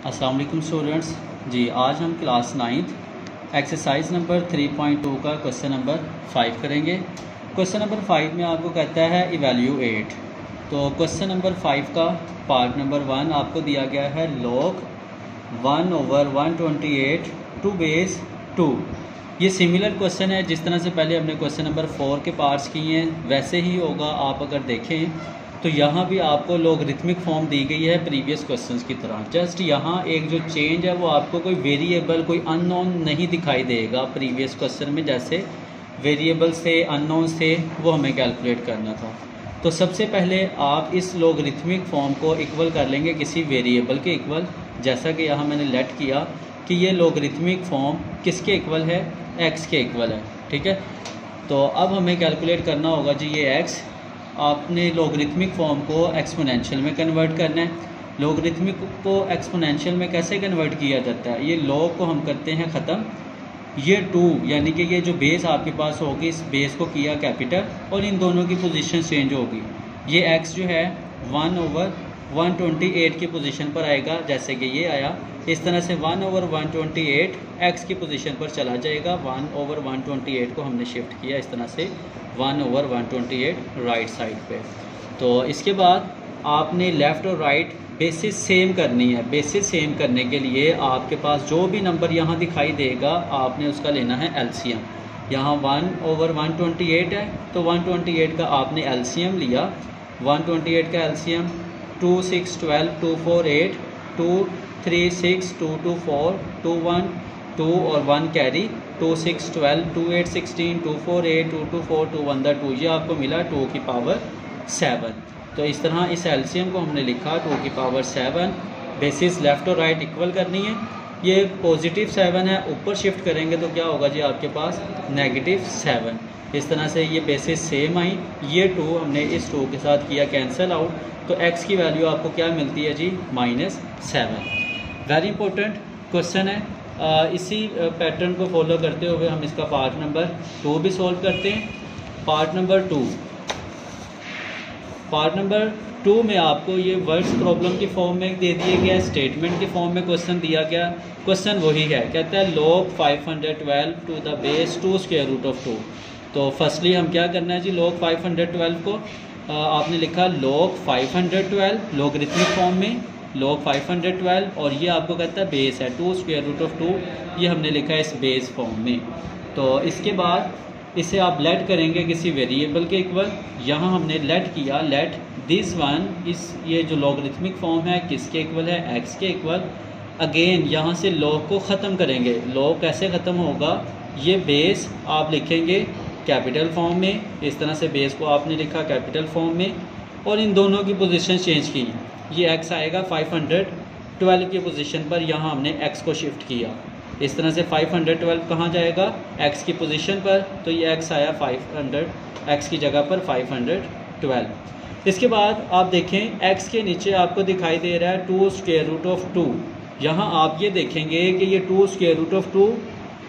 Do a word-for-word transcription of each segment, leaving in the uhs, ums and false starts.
अस्सलाम वालेकुम स्टूडेंट्स जी। आज हम class ninth exercise number three point two का क्वेश्चन नंबर फाइव करेंगे। क्वेश्चन नंबर फाइव में आपको कहता है इवैल्यूएट। तो क्वेश्चन नंबर फाइव का पार्ट नंबर वन आपको दिया गया है log one over one twenty eight to base two. ये सिमिलर क्वेश्चन है जिस तरह से पहले हमने क्वेश्चन नंबर फोर के पार्ट्स किए हैं वैसे ही होगा। आप अगर देखें तो यहाँ भी आपको लॉगरिथमिक फॉर्म दी गई है प्रीवियस क्वेश्चंस की तरह। जस्ट यहाँ एक जो चेंज है वो आपको कोई वेरिएबल कोई अननोन नहीं दिखाई देगा। प्रीवियस क्वेश्चन में जैसे वेरिएबल से अननोन से वो हमें कैलकुलेट करना था। तो सबसे पहले आप इस लॉगरिथमिक फॉर्म को इक्वल कर लेंगे किसी वेरिएबल के इक्वल। जैसा कि यहाँ मैंने लेट किया कि ये लॉगरिथमिक फॉर्म किसके इक्वल है, एक्स के इक्वल है। ठीक है, तो अब हमें कैलकुलेट करना होगा जी ये एक्स। आपने लॉगरिथमिक फॉर्म को एक्सपोनेंशियल में कन्वर्ट करना है। लॉगरिथमिक को एक्सपोनेंशियल में कैसे कन्वर्ट किया जाता है, ये लॉग को हम करते हैं ख़त्म। ये टू यानी कि ये जो बेस आपके पास होगी इस बेस को किया कैपिटल और इन दोनों की पोजीशन चेंज होगी। ये एक्स जो है one over one twenty eight की पोजीशन पर आएगा जैसे कि ये आया। इस तरह से one over one twenty eight x की पोजीशन पर चला जाएगा। One over one twenty eight को हमने शिफ्ट किया इस तरह से one over one twenty eight right side पे। तो इसके बाद आपने लेफ़्ट और राइट बेसिस सेम करनी है। बेसिस सेम करने के लिए आपके पास जो भी नंबर यहाँ दिखाई देगा आपने उसका लेना है एलसीएम। यहाँ one over one twenty eight है तो वन ट्वेंटी एट का आपने एलसीएम लिया। वन ट्वेंटी एट का LCM two six twelve two four eight two three six two two four two one two और one carry two six twelve two eight sixteen two four eight two two four two one the two. ये आपको मिला to की power seven. तो इस तरह इस LCM को हमने लिखा टू की पावर सेवन। बेसिस लेफ़्ट और राइट इक्वल करनी है। ये पॉजिटिव सेवन है, ऊपर शिफ्ट करेंगे तो क्या होगा जी आपके पास नेगेटिव सेवन। इस तरह से ये बेसिस सेम आई। ये टू हमने इस टू के साथ किया कैंसिल आउट तो एक्स की वैल्यू आपको क्या मिलती है जी minus seven. Very important question है। आ, इसी पैटर्न को फॉलो करते हुए हम इसका पार्ट नंबर टू भी सॉल्व करते हैं। Part number two part number two में आपको ये वर्ड्स प्रॉब्लम की फॉर्म में दे दिए गया, स्टेटमेंट की फॉर्म में क्वेश्चन दिया गया। क्वेश्चन वही है, कहता है log five hundred twelve to the base two square root of two. तो फर्स्टली हम क्या करना है जी, लॉग फाइव हंड्रेड ट्वेल्व को आ, आपने लिखा log five hundred twelve logarithmic form में लॉग फाइव हंड्रेड ट्वेल्व और ये आपको कहता है बेस है two square root of two. ये हमने लिखा है इस बेस फॉर्म में। तो इसके बाद इसे आप लेट करेंगे किसी वेरिएबल के इक्वल। यहाँ हमने लेट किया लेट दिस वन इस ये जो लॉगरिथमिक फॉर्म है किसके इक्वल है, एक्स के इक्वल। अगेन यहाँ से लॉग को ख़त्म करेंगे। लॉग कैसे ख़त्म होगा, ये बेस आप लिखेंगे कैपिटल फॉर्म में। इस तरह से बेस को आपने लिखा कैपिटल फॉर्म में और इन दोनों की पोजीशन चेंज की। ये एक्स आएगा फाइव हंड्रेड ट्वेल्व की पोजीशन पर, यहाँ हमने एक्स को शिफ्ट किया। इस तरह से फाइव हंड्रेड ट्वेल्व कहाँ जाएगा, एक्स की पोजीशन पर। तो ये एक्स आया फाइव हंड्रेड एक्स की जगह पर फाइव हंड्रेड ट्वेल्व। इसके बाद आप देखें एक्स के नीचे आपको दिखाई दे रहा है two square root of two. यहाँ आप ये देखेंगे कि ये two square root of two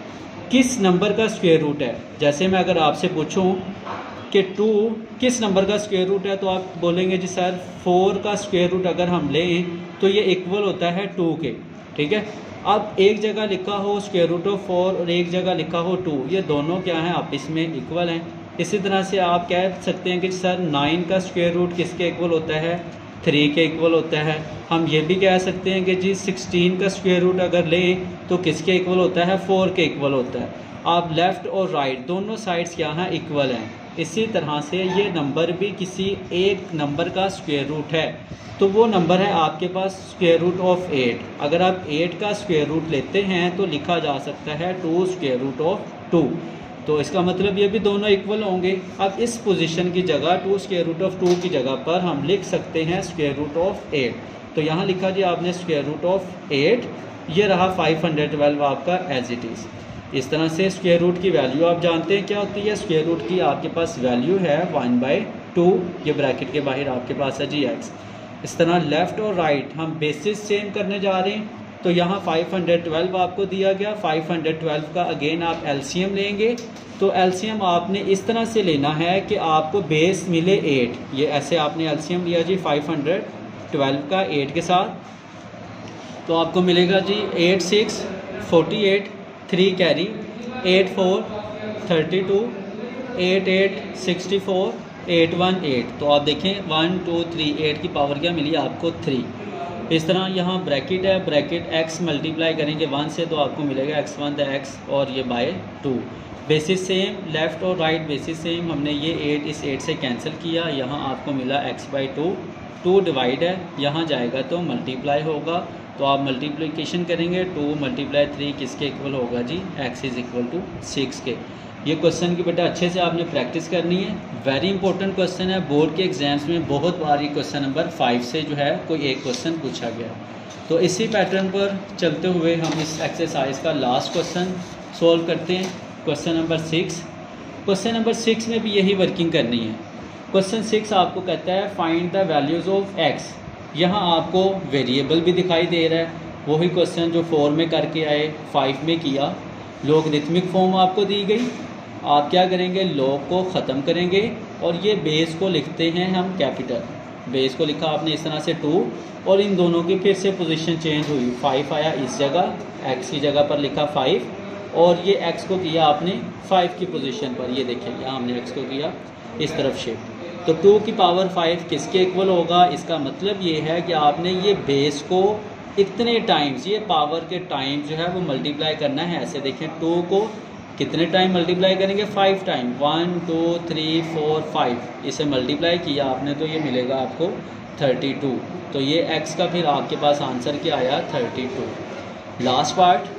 किस नंबर का स्क्वायर रूट है। जैसे मैं अगर आपसे पूछूं कि टू किस नंबर का स्क्वायर रूट है तो आप बोलेंगे जी सर फोर का स्क्वायर रूट अगर हम लें तो ये इक्वल होता है टू के। ठीक है, अब एक जगह लिखा हो स्क्वायर रूट ऑफ फोर और एक जगह लिखा हो टू, ये दोनों क्या हैं आप इसमें इक्वल हैं। इसी तरह से आप कह सकते हैं कि सर नाइन का स्क्वायर रूट किसके इक्वल होता है, थ्री के इक्वल होता है। हम ये भी कह सकते हैं कि जी सिक्सटीन का स्क्वायर रूट अगर लें तो किसके इक्वल होता है, फोर के इक्वल होता है। आप लेफ़्ट और राइट दोनों साइड्स क्या हैं, इक्वल हैं। इसी तरह से ये नंबर भी किसी एक नंबर का स्क्वायर रूट है तो वो नंबर है आपके पास स्क्वायर रूट ऑफ एट। अगर आप एट का स्क्वायर रूट लेते हैं तो लिखा जा सकता है two square root of two. तो इसका मतलब ये भी दोनों इक्वल होंगे। अब इस पोजीशन की जगह two square root of two की जगह पर हम लिख सकते हैं स्क्वायर रूट ऑफ एट। तो यहाँ लिखा जी आपने स्क्वायर रूट ऑफ एट। ये रहा फाइव हंड्रेड ट्वेल्व आपका एज इट इज़। इस तरह से स्क्वायर रूट की वैल्यू आप जानते हैं क्या होती है। स्क्वायर रूट की आपके पास वैल्यू है वन बाई टू। ये ब्रैकेट के बाहर आपके पास है जी एक्स। इस तरह लेफ़्ट और राइट हम बेसिस सेम करने जा रहे हैं। तो यहाँ फाइव हंड्रेड ट्वेल्व आपको दिया गया। फाइव हंड्रेड ट्वेल्व का अगेन आप एलसीएम लेंगे तो एलसीएम आपने इस तरह से लेना है कि आपको बेस मिले एट। ये ऐसे आपने एलसीएम लिया जी फाइव हंड्रेड ट्वेल्व का एट के साथ। तो आपको मिलेगा जी eight six forty eight, three carry, eight four thirty two, eight eight sixty four, eight one eight. तो आप देखें वन टू थ्री, एट की पावर क्या मिली आपको थ्री। इस तरह यहाँ ब्रैकेट है, ब्रैकेट x मल्टीप्लाई करेंगे वन से तो आपको मिलेगा एक्स वन द एक्स और ये by two. Basis same, left और राइट बेसिस सेम, हमने ये एट इस एट से कैंसिल किया, यहाँ आपको मिला x by two, two divide है, यहाँ जाएगा तो मल्टीप्लाई होगा, तो आप मल्टीप्लिकेशन करेंगे, टू मल्टीप्लाई थ्री किसके इक्वल होगा जी, x is equal to six के। ये क्वेश्चन की बेटा अच्छे से आपने प्रैक्टिस करनी है, वेरी इंपॉर्टेंट क्वेश्चन है, बोर्ड के एग्जाम्स में बहुत बार ये क्वेश्चन नंबर फाइव से जो है कोई एक क्वेश्चन पूछा गया। तो इसी पैटर्न पर चलते हुए हम इस एक्सरसाइज का लास्ट क्वेश्चन सॉल्व करते हैं, question number six. Question number six में भी यही वर्किंग करनी है। क्वेश्चन सिक्स आपको कहता है find the values of x. यहाँ आपको वेरिएबल भी दिखाई दे रहा है, वही क्वेश्चन जो फोर में करके आए फाइव में किया। लॉगरिथमिक फॉर्म आपको दी गई, आप क्या करेंगे, लॉग को ख़त्म करेंगे और ये बेस को लिखते हैं हम कैपिटल। बेस को लिखा आपने इस तरह से टू, और इन दोनों की फिर से पोजीशन चेंज हुई, फाइव आया इस जगह, एक्स की जगह पर लिखा फाइव, और ये एक्स को किया आपने फाइव की पोजीशन पर। ये देखिए यहाँ हमने एक्स को किया इस तरफ शिफ्ट। तो टू की पावर फाइव किसके इक्वल होगा, इसका मतलब ये है कि आपने ये बेस को इतने टाइम्स, ये पावर के टाइम जो है वो मल्टीप्लाई करना है। ऐसे देखें टू को कितने टाइम मल्टीप्लाई करेंगे, five time, one two three four five, इसे मल्टीप्लाई किया आपने तो ये मिलेगा आपको थर्टी टू। तो ये x का फिर आपके पास आंसर क्या आया, thirty two. Last part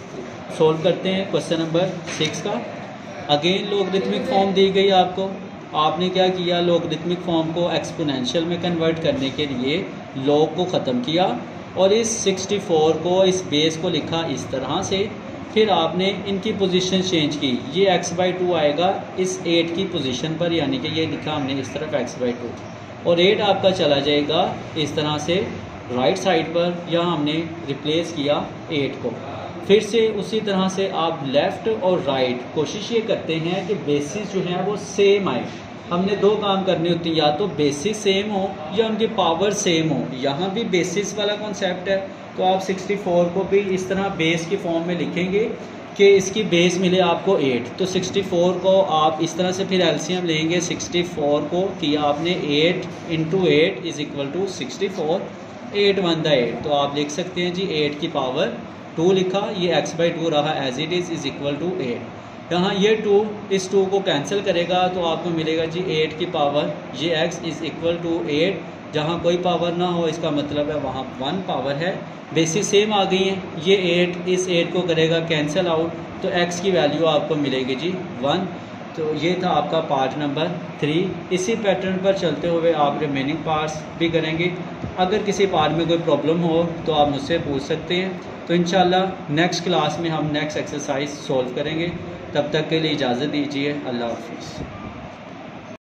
solve करते हैं क्वेश्चन नंबर सिक्स का। अगेन लॉगरिथमिक फॉर्म दी गई आपको, आपने क्या किया, लॉगरिथमिक फॉर्म को एक्सपोनेंशियल में कन्वर्ट करने के लिए लॉग को ख़त्म किया और इस सिक्सटी फोर को, इस बेस को लिखा इस तरह से, फिर आपने इनकी पोजीशन चेंज की, ये x बाई टू आएगा इस एट की पोजीशन पर, यानी कि ये लिखा हमने इस तरफ x बाई टू, और एट आपका चला जाएगा इस तरह से राइट साइड पर, यहाँ हमने रिप्लेस किया एट को। फिर से उसी तरह से आप लेफ़्ट और राइट कोशिश ये करते हैं कि बेसिस जो है वो सेम आए। हमने दो काम करने होते हैं, या तो बेसिस सेम हो या उनकी पावर सेम हो। यहाँ भी बेसिस वाला कॉन्सेप्ट है, तो आप सिक्सटी फोर को भी इस तरह बेस की फॉर्म में लिखेंगे कि इसकी बेस मिले आपको एट। तो सिक्सटी फोर को आप इस तरह से फिर एलसीएम लेंगे, सिक्सटी फोर को किया आपने eight into eight is equal to sixty four, eight one the eight. तो आप लिख सकते हैं जी एट की पावर टू लिखा, ये एक्स बाई टू रहा as it is is equal to eight. यहाँ ये टू इस टू को कैंसिल करेगा तो आपको मिलेगा जी एट की पावर ये x is equal to eight. जहाँ कोई पावर ना हो इसका मतलब है वहाँ वन पावर है। बेसिस सेम आ गई हैं, ये एट इस एट को करेगा कैंसिल आउट, तो x की वैल्यू आपको मिलेगी जी वन। तो ये था आपका पार्ट नंबर थ्री। इसी पैटर्न पर चलते हुए आप रिमेनिंग पार्ट्स भी करेंगे। अगर किसी पार्ट में कोई प्रॉब्लम हो तो आप मुझसे पूछ सकते हैं। तो इंशाल्लाह नेक्स्ट क्लास में हम नेक्स्ट एक्सरसाइज सॉल्व करेंगे। तब तक के लिए इजाज़त दीजिए, अल्लाह हाफिज़।